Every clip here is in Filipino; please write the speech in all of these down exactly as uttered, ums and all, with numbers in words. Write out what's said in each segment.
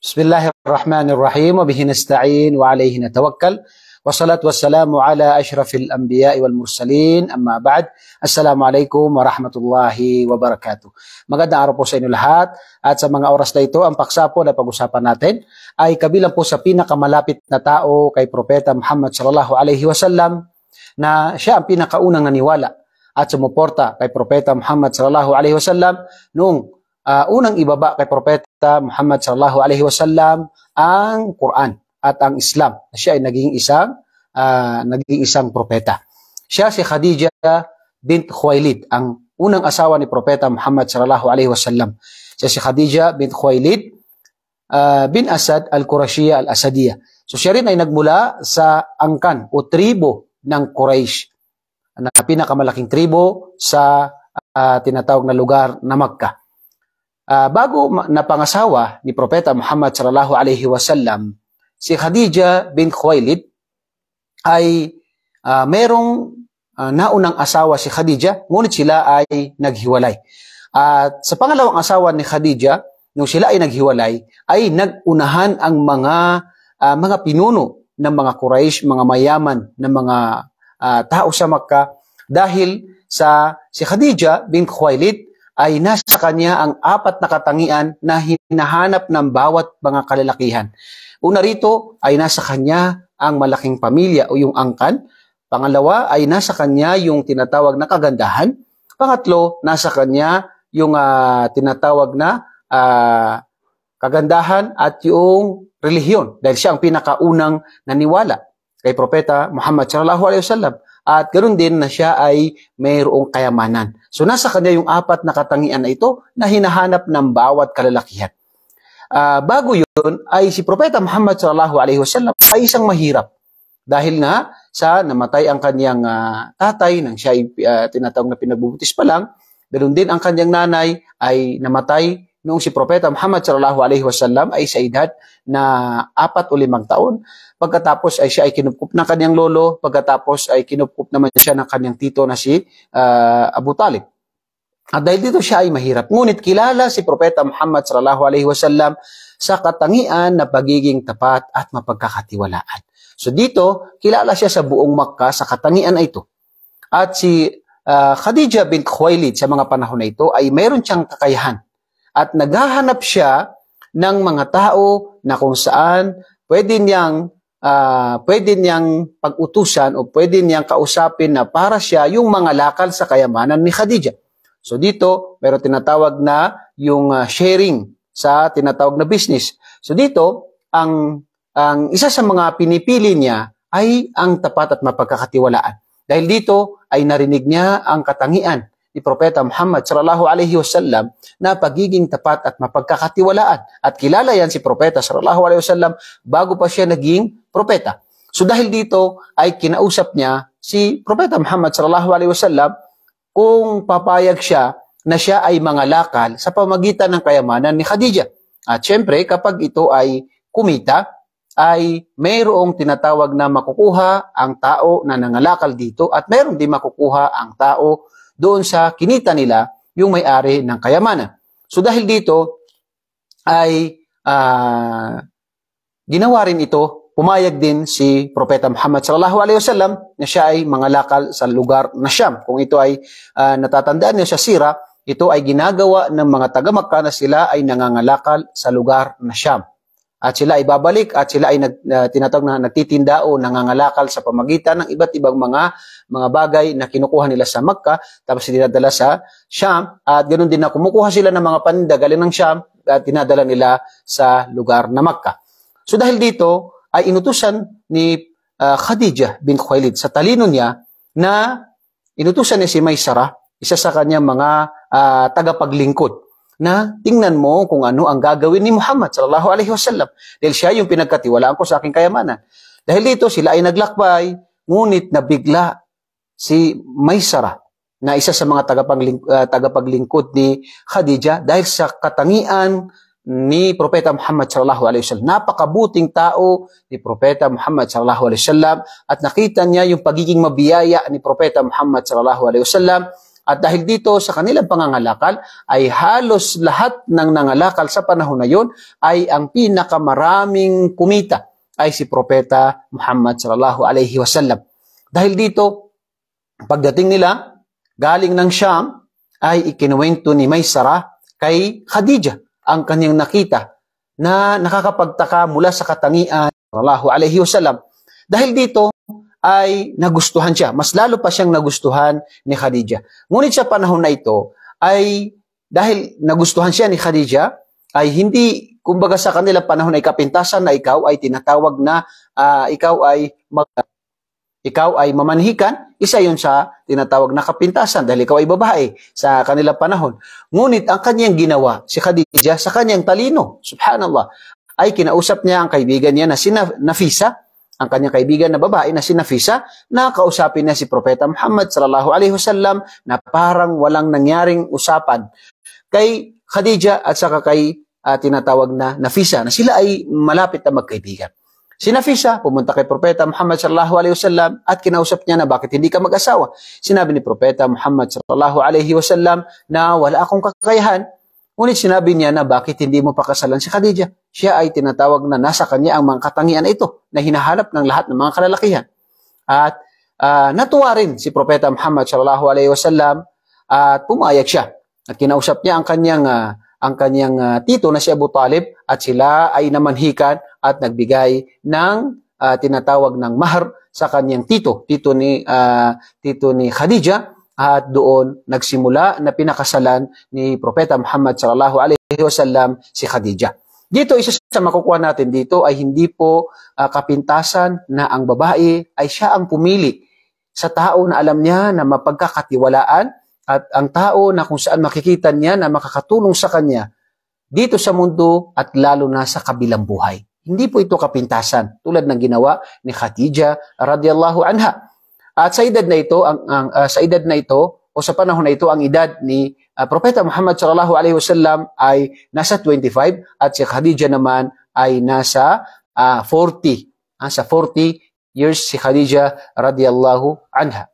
Bismillahirrahmanirrahim. Wa bihi nasta'in wa alayhi natawakkal. Wassalatu wassalamu ala asyrafil anbiya'i wal mursalin. Amma ba'd. Assalamualaikum warahmatullahi wabarakatuh. Magandang araw po sa inyo lahat. At sa mga oras na ito, ang paksa po na pag-usapan natin ay kabilang po sa pinakamalapit na tao kay Propeta Muhammad sallallahu alaihi wasallam, na siya ang pinakaunang naniwala at sumuporta kay Propeta Muhammad sallallahu alaihi wasallam noong uh, unang ibaba kay Propeta Muhammad sallallahu alaihi wasallam ang Quran at ang Islam. Siya ay naging isang uh, naging isang propeta. Siya si Khadija bint Khuwailid, ang unang asawa ni Propeta Muhammad sallallahu alaihi wasallam. Siya si Khadija bint Khuwailid uh, bin Asad al-Qurashiyya al-Asadiyya. So siya rin ay nagmula sa angkan o tribo ng Quraysh, na pinakamalaking tribo sa uh, tinatawag na lugar na Makkah. Uh, bago napangasawa ni Propeta Muhammad sallallahu alaihi wasallam, si Khadija bint Khuwailid ay uh, merong uh, naunang asawa si Khadija, ngunit sila ay naghiwalay. At sa pangalawang asawa ni Khadija, nung sila ay naghiwalay, ay nagunahan ang mga uh, mga pinuno ng mga Quraysh, mga mayaman ng mga uh, tao sa Makkah, dahil sa si Khadija bint Khuwailid ay nasa kanya ang apat na katangian na hinahanap ng bawat mga kalalakihan. Una rito ay nasa kanya ang malaking pamilya o yung angkan. Pangalawa ay nasa kanya yung tinatawag na kagandahan. Pangatlo, nasa kanya yung uh, tinatawag na uh, kagandahan at yung relihiyon, dahil siya ang pinakaunang naniwala kay Propeta Muhammad sallallahu alaihi wasallam, at ganoon din na siya ay mayroong kayamanan. So nasa kanya yung apat na katangian na ito na hinahanap ng bawat kalalakihan. Uh, bago yun ay si Propeta Muhammad sallallahu alaihi wasallam ay isang mahirap, dahil nga sa namatay ang kanyang uh, tatay nang siya ay uh, tinatawag na pinagbubutis pa lang. Ganoon din ang kanyang nanay ay namatay noong si Propeta Muhammad sallallahu alaihi wasallam ay sa edad na apat o limang taon. Pagkatapos ay siya ay kinupkup ng kanyang lolo, pagkatapos ay kinupkup naman siya ng kanyang tito na si uh, Abu Talib. At dahil dito siya ay mahirap. Ngunit kilala si Propeta Muhammad sallallahu alaihi wasallam sa katangian na pagiging tapat at mapagkakatiwalaan. So dito, kilala siya sa buong Makkah sa katangian na ito. At si uh, Khadija bint Khuwailid sa mga panahon na ito ay mayroon siyang kakayahan. At naghahanap siya ng mga tao na kung saan pwede niyang, uh, pwede niyang pag-utusan o pwede niyang kausapin na para siya yung mga lakal sa kayamanan ni Khadija. So dito, meron tinatawag na yung uh, sharing sa tinatawag na business. So dito, ang, ang isa sa mga pinipili niya ay ang tapat at mapagkakatiwalaan. Dahil dito ay narinig niya ang katangian ni Propeta Muhammad sallallahu alaihi wasallam na pagiging tapat at mapagkakatiwalaan. At kilala yan si Propeta sallallahu alaihi wasallam bago pa siya naging propeta. So dahil dito ay kinausap niya si Propeta Muhammad sallallahu alaihi wasallam kung papayag siya na siya ay mangalakal sa pamagitan ng kayamanan ni Khadija. At syempre kapag ito ay kumita, ay mayroong tinatawag na makukuha ang tao na nangalakal dito at mayroong din makukuha ang tao doon sa kinita nila, yung may-ari ng kayamanan. So dahil dito ay uh, ginawa rin ito, pumayag din si Propeta Muhammad sallallahu alaihi wasallam na siya ay mangalakal sa lugar na Syam. Kung ito ay uh, natatandaan niyo sa sira, ito ay ginagawa ng mga taga-Makkah na sila ay nangangalakal sa lugar na Syam. At sila ay babalik at sila ay nag, uh, tinatawag na nagtitinda o nangangalakal sa pamagitan ng iba't ibang mga mga bagay na kinukuha nila sa Makkah tapos dinadala sa Syam, at ganoon din na kumukuha sila ng mga paninda galing ng Syam at dinadala nila sa lugar na Makkah. So dahil dito ay inutusan ni uh, Khadija bint Khuwailid sa talino niya na inutusan niya si Maysara, isa sa kanyang mga uh, tagapaglingkod, na tingnan mo kung ano ang gagawin ni Muhammad sallallahu alaihi wasallam dahil siya yung pinagkatiwalaan ko sa aking kayamanan. Dahil dito sila ay naglakbay, ngunit nabigla si Maysara na isa sa mga tagapagling, uh, tagapaglingkod ni Khadija dahil sa katangian ni Propeta Muhammad sallallahu alaihi wasallam. Napakabuting tao ni Propeta Muhammad sallallahu alaihi wasallam at nakita niya yung pagiging mabiyaya ni Propeta Muhammad sallallahu alaihi wasallam At dahil dito sa kanilang pangangalakal ay halos lahat ng nangalakal sa panahon na yun ay ang pinakamaraming kumita ay si Propeta Muhammad sallallahu alaihi wasallam. Dahil dito, pagdating nila galing ng Sham ay ikinuwento ni Maysara kay Khadija ang kanyang nakita na nakakapagtaka mula sa katangian sallallahu alaihi wasallam. Dahil dito ay nagustuhan siya. Mas lalo pa siyang nagustuhan ni Khadija. Ngunit sa panahon na ito ay dahil nagustuhan siya ni Khadija ay hindi, kumbaga sa kanila panahon ay kapintasan na ikaw ay tinatawag na uh, ikaw ay mag ikaw ay mamanhikan, isa yun sa tinatawag na kapintasan dahil ikaw ay babae sa kanilang panahon. Ngunit ang kanyang ginawa, si Khadija, sa kanyang talino, subhanallah, ay kinausap niya ang kaibigan niya na si Nafisa, ang kanyang kaibigan na babae na si Nafisa, na kausapin niya si Propeta Muhammad sallallahu alaihi wasallam na parang walang nangyaring usapan kay Khadija at saka kay uh, tinatawag na Nafisa, na sila ay malapit na magkaibigan. Si Nafisa pumunta kay Propeta Muhammad sallallahu alaihi wasallam at kinausap niya na bakit hindi ka mag-asawa. Sinabi ni Propeta Muhammad sallallahu alaihi wasallam na wala akong kakayahan. Ngunit sinabi niya na bakit hindi mo pakasalan si Khadija. Siya ay tinatawag na nasa kanya ang mga katangian na ito na hinahanap ng lahat ng mga kalalakihan. At uh, natuwa rin si Propeta Muhammad sallallahu alaihi wasallam at pumayag siya. At kinausap niya ang kanyang uh, ang kanyang uh, tito na si Abu Talib at sila ay namanhikan at nagbigay ng uh, tinatawag ng mahar sa kanyang tito, tito ni uh, tito ni Khadija, at doon nagsimula na pinakasalan ni Propeta Muhammad sallallahu alaihi wasallam si Khadija. Dito isa sa makukuha natin dito ay hindi po uh, kapintasan na ang babae ay siya ang pumili sa tao na alam niya na mapagkakatiwalaan at ang tao na kung saan makikita niya na makakatulong sa kanya dito sa mundo at lalo na sa kabilang buhay. Hindi po ito kapintasan tulad ng ginawa ni Khadija radhiyallahu anha. At sa edad na ito, ang, ang uh, sa edad na ito o sa panahon na ito, ang edad ni uh, Propeta Muhammad sallallahu alaihi wasallam ay nasa twenty-five at si Khadija naman ay nasa uh, forty. Uh, sa forty years si Khadija radhiyallahu anha.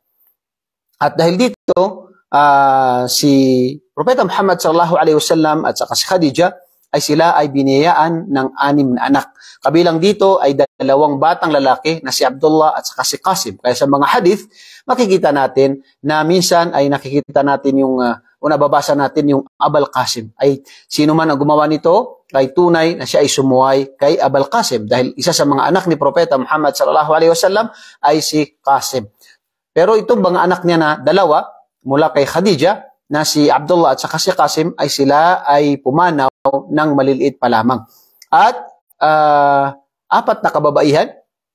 At dahil dito, Uh, si Propeta Muhammad sallallahu alaihi wasallam at saka si Khadija ay sila ay biniyayaan ng anim na anak. Kabilang dito ay dalawang batang lalaki na si Abdullah at saka si Qasim. Kaya sa mga hadith, makikita natin na minsan ay nakikita natin yung, uh, o nababasa natin yung Abul Qasim. Ay sino man ang gumawa nito ay tunay na siya ay sumuway kay Abul Qasim dahil isa sa mga anak ni Propeta Muhammad sallallahu alaihi wasallam ay si Qasim. Pero itong mga anak niya na dalawa, mula kay Khadija na si Abdullah at saka si Qasim ay sila ay pumanaw ng maliliit pa lamang. At uh, apat na kababaihan,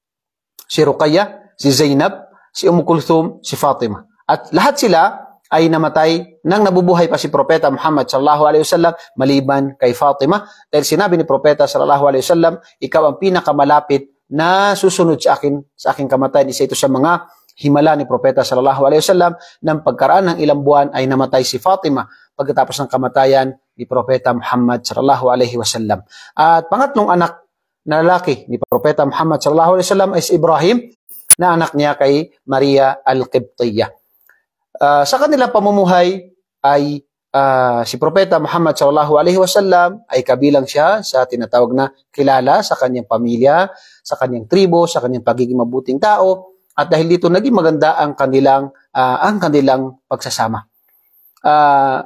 si Ruqayya, si Zainab, si Umm Kulthum, si Fatima. At lahat sila ay namatay nang nabubuhay pa si Propeta Muhammad sallallahu alaihi wasallam maliban kay Fatima. Dahil sinabi ni Propeta sallallahu alaihi wasallam, ikaw ang pinakamalapit na susunod sa akin sa aking kamatayan. Isa ito sa mga himala ni Propeta sallallahu alaihi wasallam ng pagkaraan ng ilang buwan ay namatay si Fatima pagkatapos ng kamatayan ni Propeta Muhammad sallallahu alaihi wasallam. At pangatlong anak na lalaki ni Propeta Muhammad sallallahu alaihi wasallam ay si Ibrahim na anak niya kay Maria al-Qibtiyya. Uh, sa kanilang pamumuhay ay uh, si Propeta Muhammad sallallahu alaihi wasallam ay kabilang siya sa tinatawag na kilala sa kanyang pamilya, sa kanyang tribo, sa kanyang pagiging mabuting tao. At dahil dito naging maganda ang kanilang uh, ang kanilang pagsasama. Uh,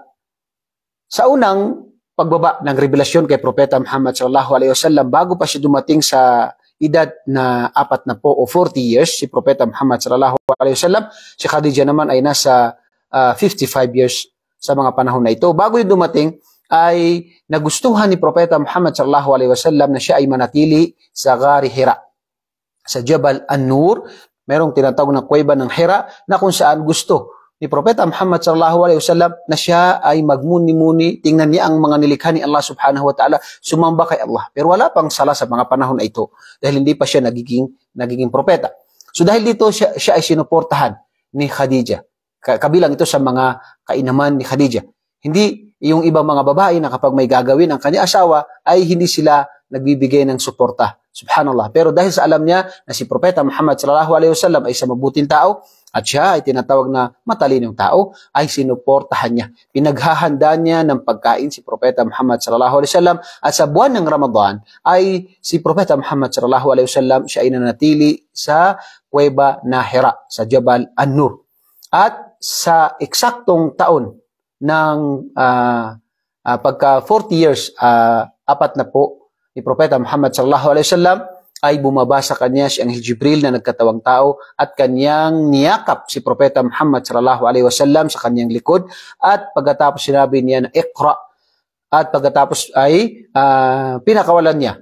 sa unang pagbaba ng revelasyon kay Propeta Muhammad sallallahu alaihi wasallam, bago pa siya dumating sa edad na apat na po o forty years, si Propeta Muhammad sallallahu alaihi wasallam, si Khadija naman ay nasa uh, fifty-five years sa mga panahon na ito. Bago yung dumating, ay nagustuhan ni Propeta Muhammad sallallahu alaihi wasallam na siya ay manatili sa Ghari Hira, sa Jabal An-Nur. Merong tinatawag na kuweba ng Hira na kung saan gusto ni Propeta Muhammad sallallahu alaihi wasallam na siya ay magmuni-muni, tingnan niya ang mga nilikha ni Allah subhanahu wa ta'ala, sumamba kay Allah. Pero wala pang sala sa mga panahon na ito dahil hindi pa siya nagiging, nagiging propeta. So dahil dito siya, siya ay sinuportahan ni Khadija. Kabilang ito sa mga kainaman ni Khadija. Hindi yung ibang mga babae na kapag may gagawin ang kanya asawa ay hindi sila nagbibigay ng suporta. Subhanallah. Pero dahil sa alam niya na si Propeta Muhammad sallallahu alaihi wasallam ay sa mabuting tao at siya ay tinatawag na matalinong tao, ay sinuportahan niya. Pinaghahanda niya ng pagkain si Propeta Muhammad sallallahu alaihi wasallam, at sa buwan ng Ramadan ay si Propeta Muhammad sallallahu alaihi wasallam siya ay nanatili sa kuweba na Hira sa Jabal An-Nur. At sa eksaktong taon ng uh, uh, pagka forty years, uh, apat na po ni Propeta Muhammad sallallahu alaihi wasallam, ay bumaba sa kanya si Anghel Jibril na nagkatawang tao at kanyang niyakap si Propeta Muhammad sallallahu alaihi wasallam sa kanyang likod, at pagkatapos sinabi niya na Iqra, at pagkatapos ay uh, pinakawalan niya.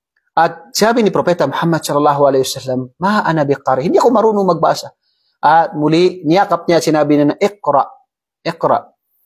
At sabi ni Propeta Muhammad sallallahu alaihi wasallam, ma ana biqari, hindi ako marunong magbasa. At muli niyakap niya at sinabi niya na Iqra, Iqra.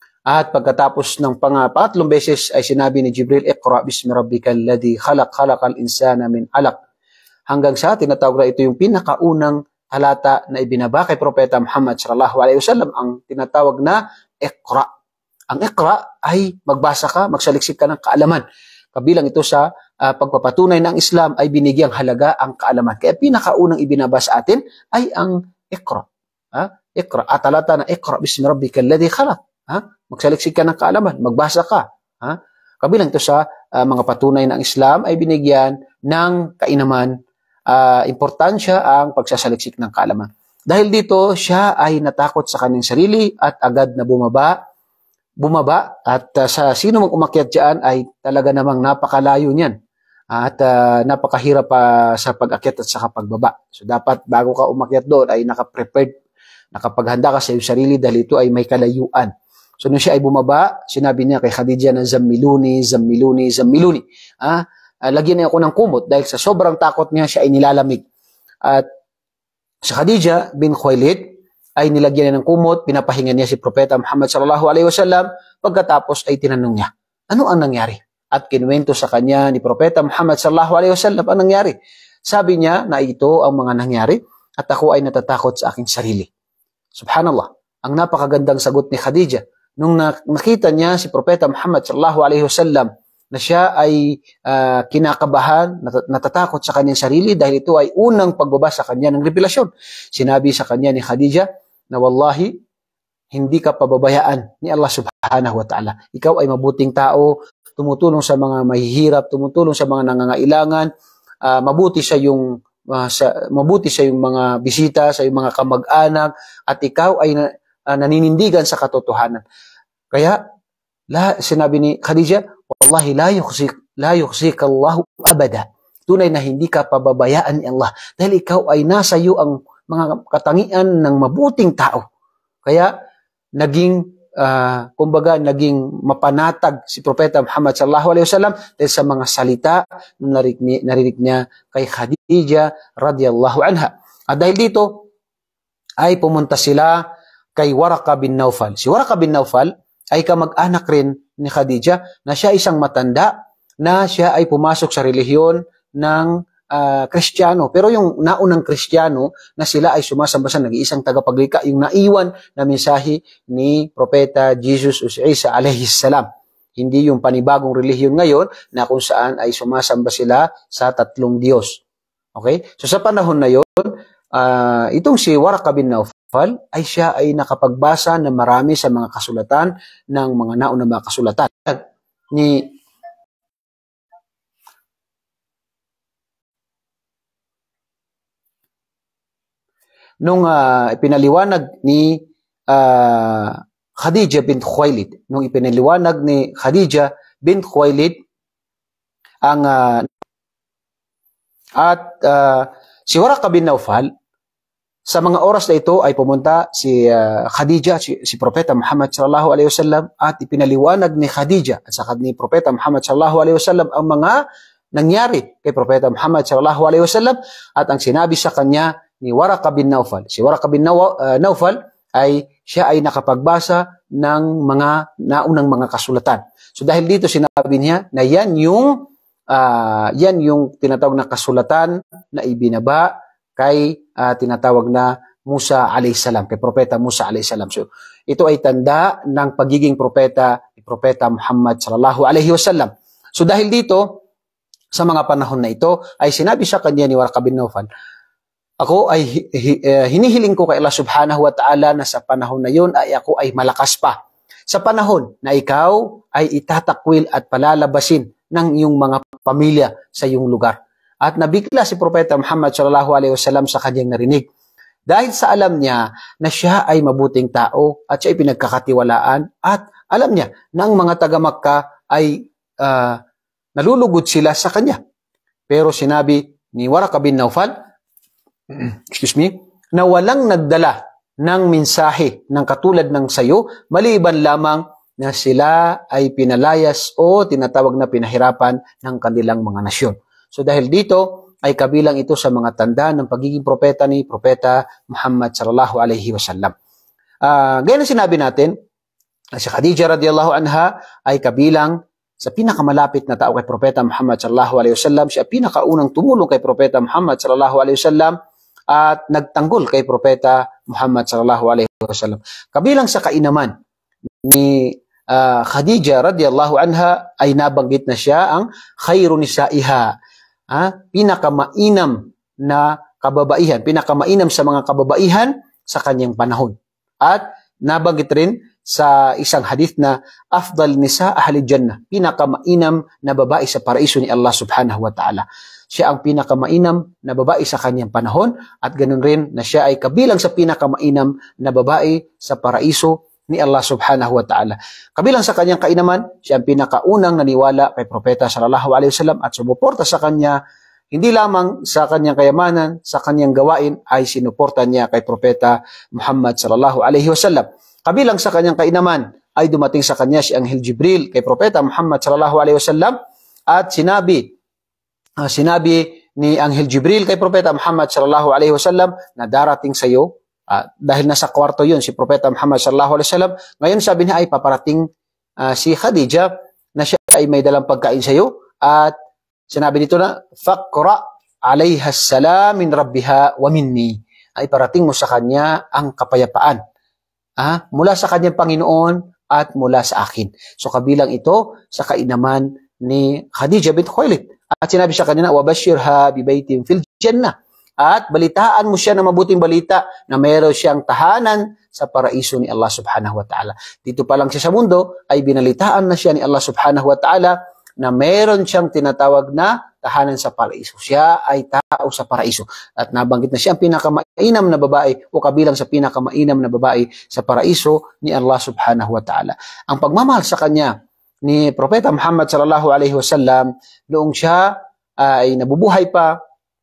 At pagkatapos ng pang pangatlong beses ay sinabi ni Jibril, Iqra bismi rabbikal ladzi khalaq, khalaqal insana min 'alaq. Hanggang sa tinatawag na ito yung pinakaunang talata na ibinaba kay Propeta Muhammad sallallahu alaihi wasallam, ang tinatawag na Iqra. Ang Iqra ay magbasa ka, magsaliksik ka ng kaalaman. Kabilang ito sa uh, pagpapatunay ng Islam ay binigyang halaga ang kaalaman. Kaya pinakaunang ibinaba sa atin ay ang Iqra. Ha? Iqra. At talata na Iqra bismi rabbikal ladzi khalaq. Ha? Magsaliksik ka ng kaalaman, magbasa ka. Ha? Kabilang ito sa uh, mga patunay ng Islam ay binigyan ng kainaman, uh, importansya ang pagsasaliksik ng kaalaman. Dahil dito, siya ay natakot sa kanyang sarili at agad na bumaba, bumaba at uh, sa sino mang umakyat dyan ay talaga namang napakalayo niyan. At uh, napakahirap pa uh, sa pag-akyat at sa pagbaba. So dapat bago ka umakyat doon ay naka-prepared, nakapaghanda ka sa iyong sarili dahil ito ay may kalayuan. So nung siya ay bumaba, sinabi niya kay Khadija na zammiluni, zammiluni, zammiluni. Ah, uh, lagyan niya ako ng kumot dahil sa sobrang takot niya siya ay nilalamig. At sa Khadija bin Khuwailid ay nilagyan niya ng kumot, pinapahinga niya si Propeta Muhammad sallallahu alaihi wasallam, pagkatapos ay tinanong niya, ano ang nangyari? At kinuwento sa kanya ni Propeta Muhammad sallallahu alaihi wasallam ang nangyari. Sabi niya na ito ang mga nangyari at ako ay natatakot sa aking sarili. Subhanallah, ang napakagandang sagot ni Khadija. Nung nakita niya si Propeta Muhammad sallallahu alaihi wasallam na siya ay uh, kinakabahan, nat natatakot sa kanyang sarili dahil ito ay unang pagbaba sa kanya ng revelasyon. Sinabi sa kanya ni Khadija na wallahi, hindi ka pababayaan ni Allah subhanahu wa ta'ala. Ikaw ay mabuting tao, tumutulong sa mga mahihirap, tumutulong sa mga nangangailangan, uh, mabuti sa yung uh, sa, mabuti sa yung mga bisita, sa yung mga kamag-anak, at ikaw ay na, uh, naninindigan sa katotohanan. Kaya la, sinabi ni Khadija, wallahi la yukhzik la yukhzik Allahu abada. Tunay na hindi ka pababayaan ni Allah dahil ikaw ay nasa iyo ang mga katangian ng mabuting tao. Kaya naging uh, kumbaga naging mapanatag si Propeta Muhammad sallallahu alaihi wasallam dahil sa mga salita na narinig, narinig niya kay Khadija radhiyallahu anha. At dahil dito ay pumunta sila kay Waraka bin Naufal. Si Waraka bin Naufal ay kamag-anak rin ni Khadija na siya isang matanda na siya ay pumasok sa relihiyon ng uh, Kristiyano. Pero yung naunang Kristiyano na sila ay sumasamba sa nag-iisang tagapaglikha, yung naiwan na mensahe ni Propeta Jesus o si Isa alayhi salam. Hindi yung panibagong relihiyon ngayon na kung saan ay sumasamba sila sa tatlong Diyos. Okay? So sa panahon na yon, uh, itong si Waraka bin Naufal ay siya ay nakapagbasa ng marami sa mga kasulatan ng mga naunang mga kasulatan ni nung uh, ipinaliwanag ni uh, Khadija bint Khuwailid, nung ipinaliwanag ni Khadija bint Khuwailid ang uh, at uh, si Waraka bin Naufal, sa mga oras na ito ay pumunta si uh, Khadija, si, si Propeta Muhammad sallallahu alaihi wasallam, at ipinaliwanag ni Khadija at saka ni Propeta Muhammad sallallahu alaihi wasallam ang mga nangyari kay Propeta Muhammad sallallahu alaihi wasallam. At ang sinabi sa kanya ni Waraka bin Naufal, si Waraka bin uh, Naufal ay siya ay nakapagbasa ng mga naunang mga kasulatan. So dahil dito sinabi niya na yan yung uh, yan yung tinatawag na kasulatan na ibinaba kay uh, tinatawag na Musa alayhis salam, kay Propeta Musa alayhis salam. So, ito ay tanda ng pagiging propeta ni Propeta Muhammad sallallahu alaihi wasallam. So, dahil dito, sa mga panahon na ito, ay sinabi sa kanya ni Waraka bin Naufal ako ay hi, hi, uh, hinihiling ko kay Allah subhanahu wa ta'ala na sa panahon na yun ay ako ay malakas pa. Sa panahon na ikaw ay itatakwil at palalabasin ng iyong mga pamilya sa iyong lugar. At nabigla si Propeta Muhammad sallallahu alaihi wasallam sa kanyang narinig. Dahil sa alam niya na siya ay mabuting tao at siya ay pinagkakatiwalaan at alam niya na ang mga taga-Makkah ay uh, nalulugod sila sa kanya. Pero sinabi ni Waraka bin Naufal, excuse me, na walang nagdala ng mensahe ng katulad ng sayo, maliban lamang na sila ay pinalayas o tinatawag na pinahirapan ng kanilang mga nasyon. So dahil dito, ay kabilang ito sa mga tanda ng pagiging propeta ni Propeta Muhammad sallallahu alaihi wasallam. Uh, gaya na sinabi natin, si Khadija radiyallahu anha ay kabilang sa pinakamalapit na tao kay Propeta Muhammad sallallahu alaihi wasallam. Siya pinakaunang tumulong kay Propeta Muhammad sallallahu alaihi wasallam at nagtanggol kay Propeta Muhammad sallallahu alaihi wasallam. Kabilang sa kainaman ni uh, Khadija radiyallahu anha ay nabanggit na siya ang khairu nisaiha. Ah, pinakamainam na kababaihan, pinakamainam sa mga kababaihan sa kanyang panahon. At nabanggit rin sa isang hadith na afdal nisa ahli jannah, pinakamainam na babae sa paraiso ni Allah subhanahu wa ta'ala. Siya ang pinakamainam na babae sa kanyang panahon at ganun rin na siya ay kabilang sa pinakamainam na babae sa paraiso ni Allah subhanahu wa ta'ala. Kabilang sa kanyang kainaman, siya ang pinakaunang naniwala kay Propeta sallallahu alaihi wasallam at sumuporta sa kanya, hindi lamang sa kanyang kayamanan, sa kanyang gawain ay sinuporta niya kay Propeta Muhammad sallallahu alaihi wasallam. Kabilang sa kanyang kainaman ay dumating sa kanya si Anghel Jibril kay Propeta Muhammad sallallahu alaihi wasallam at sinabi, uh, sinabi ni Anghel Jibril kay Propeta Muhammad sallallahu alaihi wasallam na darating sa iyo. Uh, dahil nasa kwarto yun si Propeta Muhammad sallallahu alaihi wasallam, ngayon sabi niya ay paparating uh, si Khadija na siya ay may dalang pagkain sa iyo at sinabi dito na faqra alaiha salam min rabbiha wa minni, ay parating mo sa kanya ang kapayapaan ah, mula sa kanyang Panginoon at mula sa akin. So kabilang ito sa kainaman ni Khadija bint Khuwailid at sinabi sa kanya na wabashirha bi baitin fil jannah, at balitaan mo siya ng mabuting balita na mayroon siyang tahanan sa paraiso ni Allah subhanahu wa ta'ala. Dito pa lang siya sa mundo ay binalitaan na siya ni Allah subhanahu wa ta'ala na mayroon siyang tinatawag na tahanan sa paraiso. Siya ay tao sa paraiso. At nabanggit na siya ang pinakamainam na babae o kabilang sa pinakamainam na babae sa paraiso ni Allah subhanahu wa ta'ala. Ang pagmamahal sa kanya ni Propeta Muhammad sallallahu alaihi wasallam noong siya ay nabubuhay pa,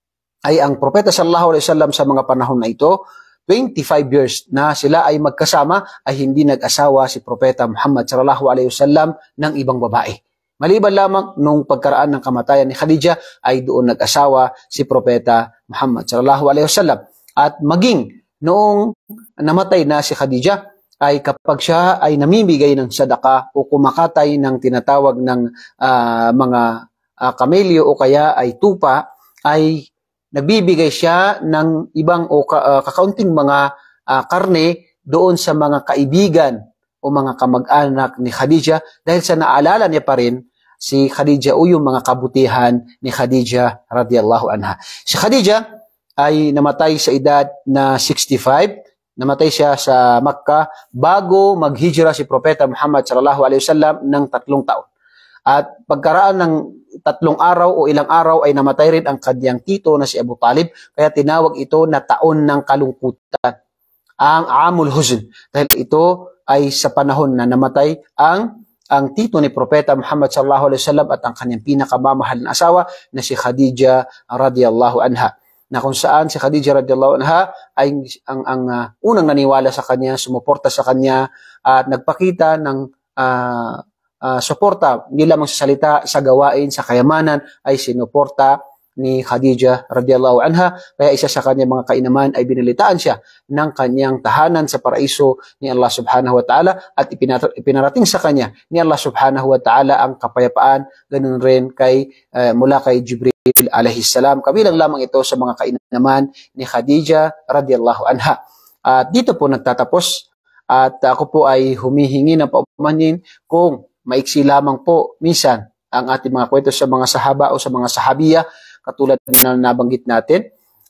ay ang Propeta sallallahu alaihi wasallam sa mga panahon na ito, twenty-five years na sila ay magkasama, ay hindi nag-asawa si Propeta Muhammad sallallahu alaihi wasallam ng ibang babae. Maliban lamang nung pagkaraan ng kamatayan ni Khadija ay doon nag-asawa si Propeta Muhammad sallallahu alaihi wasallam. At maging noong namatay na si Khadija, ay kapag siya ay namimigay ng sadaka o kumakatay ng tinatawag ng uh, mga uh, kamelyo o kaya ay tupa, ay nagbibigay siya ng ibang o uh, kakaunting mga uh, karne doon sa mga kaibigan o mga kamag-anak ni Khadija dahil sa naalala niya pa rin si Khadija o yung mga kabutihan ni Khadija radiyallahu anha. Si Khadija ay namatay sa edad na sixty-five, namatay siya sa Makkah bago maghijra si Propeta Muhammad sallallahu alaihi wasallam ng tatlong taon. At pagkaraan ng tatlong araw o ilang araw ay namatay rin ang kanyang tito na si Abu Talib, kaya tinawag ito na taon ng kalungkutan, ang Amul Huzn, dahil ito ay sa panahon na namatay ang ang tito ni Propeta Muhammad sallallahu alaihi wasallam at ang kanyang pinakamamahal na asawa na si Khadija radhiyallahu anha, na kung saan si Khadija radhiyallahu anha ay ang, ang uh, unang naniwala sa kanya, sumuporta sa kanya at nagpakita ng uh, Uh, suporta, hindi lamang sa salita, sa gawain, sa kayamanan, ay sinuporta ni Khadija radhiyallahu anha. Kaya isa sa kanyang mga kainaman ay binilitaan siya ng kanyang tahanan sa paraiso ni Allah subhanahu wa ta'ala at ipinarating sa kanya ni Allah subhanahu wa ta'ala ang kapayapaan, ganun rin kay, uh, mula kay Jibril alayhi salam. Kabilang lamang ito sa mga kainaman ni Khadija radhiyallahu anha. At uh, dito po nagtatapos at ako po ay humihingi ng paumanhin kung maiksi lamang po minsan ang ating mga kwento sa mga sahaba o sa mga sahabiya katulad na nabanggit natin,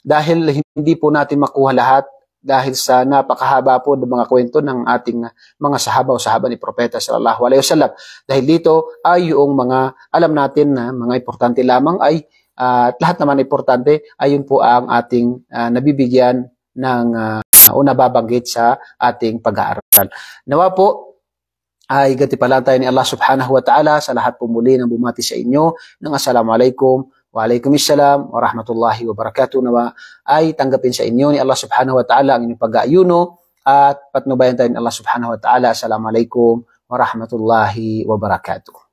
dahil hindi po natin makuha lahat dahil sa napakahaba po ng mga kwento ng ating mga sahaba o sahaba ni Propeta sallallahu alaihi wasallam. Dahil dito ay yung mga alam natin na mga importante lamang ay uh, lahat naman importante ayun po ang ating uh, nabibigyan ng uh, o nababanggit sa ating pag-aaral. Nawa po ay gantipalan tayo ni Allah subhanahu wa ta'ala sa lahat po muli ng bumati sa inyo ng Assalamualaikum Waalaikumsalam warahmatullahi wabarakatuh. Nawa ay tanggapin sa inyo ni Allah subhanahu wa ta'ala ang inyong pag-aayuno at patnubayan tayo ni Allah subhanahu wa ta'ala. Assalamualaikum warahmatullahi wabarakatuh.